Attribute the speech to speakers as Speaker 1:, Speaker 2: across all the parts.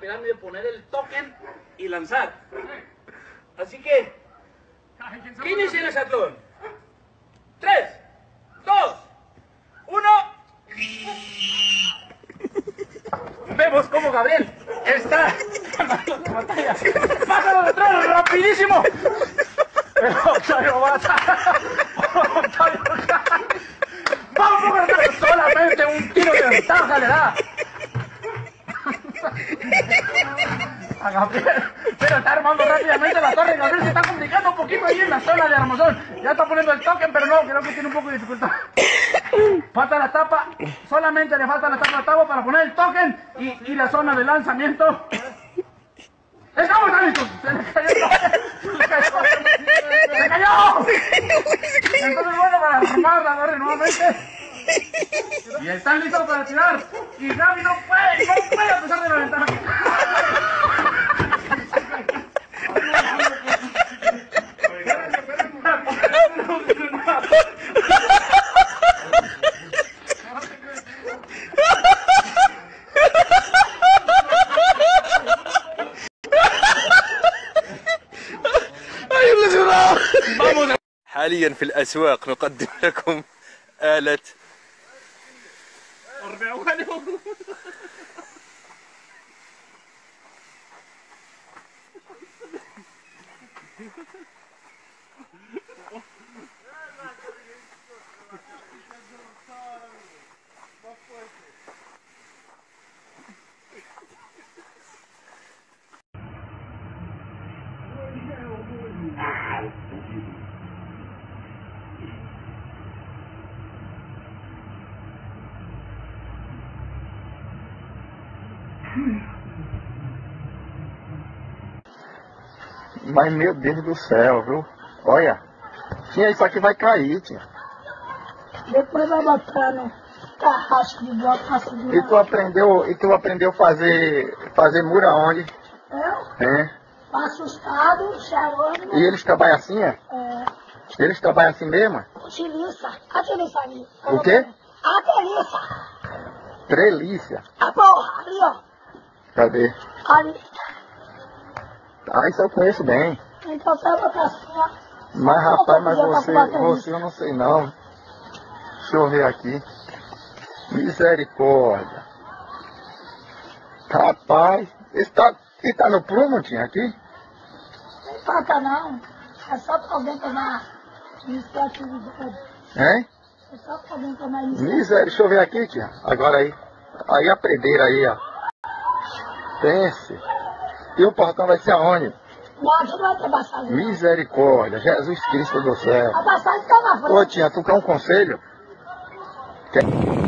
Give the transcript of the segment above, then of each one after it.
Speaker 1: encargarme de poner el token y lanzar. Así que, ¿qué inicia el Exatlón? 3, 2, 1. Vemos cómo Gabriel está ganando la batalla. Pásalo detrás, rapidísimo. Pero Octavio Bata, vamos a ganar, solamente un tiro de ventaja le da a Gabriel, pero está armando rápidamente la torre. Gabriel se está complicando un poquito ahí en la zona de Armazón. Ya está poniendo el token, pero no, creo que tiene un poco de dificultad. Falta la tapa, solamente le falta la tapa a Tavo para poner el token y la zona de lanzamiento. ¡Estamos listos! ¡Se le cayó el token! ¡Se cayó! Entonces bueno, para armar la torre nuevamente. Y están listos para tirar. Y Gaby no puede a pesar de la ventaja.
Speaker 2: حاليا في الأسواق نقدم لكم آلة
Speaker 3: Mas meu Deus do céu, viu? Olha, tinha isso aqui vai cair, tia.
Speaker 4: Depois vai botando carrasco de bloco pra segurar.
Speaker 3: E tu aprendeu fazer muro aonde?
Speaker 4: Eu?
Speaker 3: É.
Speaker 4: Assustado, chorando.
Speaker 3: E eles trabalham assim, é?
Speaker 4: É.
Speaker 3: Eles trabalham assim mesmo?
Speaker 4: Utiliza. A treliça ali.
Speaker 3: O quê?
Speaker 4: A treliça.
Speaker 3: Treliça.
Speaker 4: A porra, ali, ó.
Speaker 3: Cadê?
Speaker 4: Ali.
Speaker 3: Ah, isso eu conheço bem.
Speaker 4: Então você vai botar assim, ó.
Speaker 3: Mas rapaz, mas você eu não sei não. Deixa eu ver aqui. Misericórdia. Rapaz, ele tá no prumo, tinha aqui?
Speaker 4: Não falta não. É só pra alguém tomar iniciativa.
Speaker 3: Hein?
Speaker 4: É só pra alguém tomar iniciativa.
Speaker 3: Miséria, deixa eu ver aqui, tia. Agora aí. Aí a prendeira aí, ó. Pense. E o portão vai ser aonde?
Speaker 4: Não, aqui não vai ter passagem.
Speaker 3: Misericórdia, Jesus Cristo do céu.
Speaker 4: A passagem tá na frente.
Speaker 3: Ô tia, tu quer um conselho? Quer...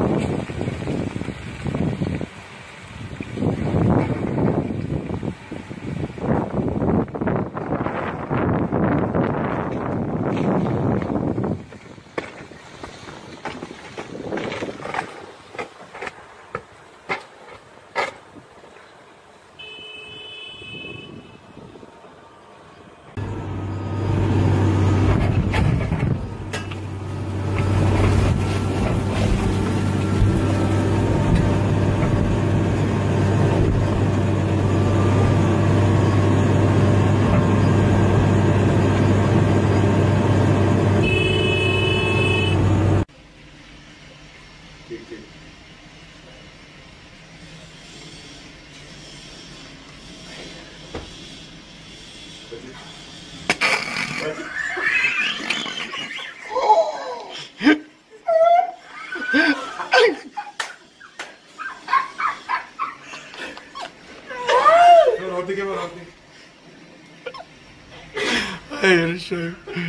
Speaker 2: Hayır şey.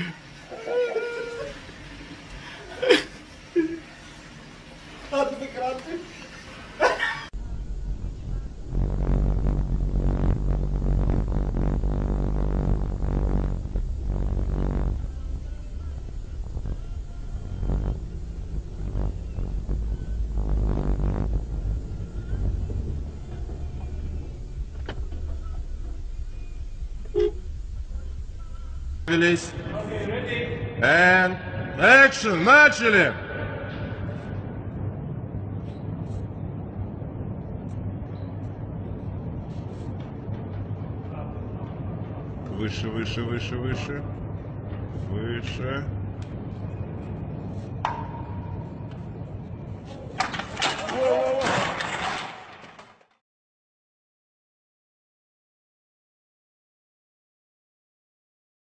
Speaker 5: Release. And action, начали! Выше, выше, выше, выше. Выше.